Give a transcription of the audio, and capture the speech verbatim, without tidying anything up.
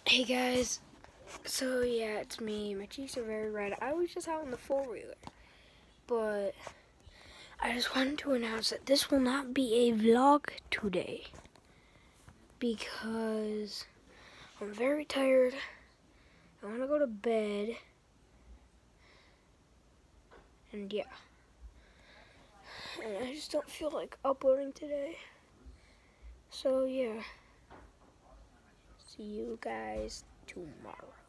Hey guys, so yeah, it's me. My cheeks are very red. I was just out in the four-wheeler, but I just wanted to announce that this will not be a vlog today because I'm very tired. I want to go to bed, and yeah, and I just don't feel like uploading today. So yeah, see you guys tomorrow.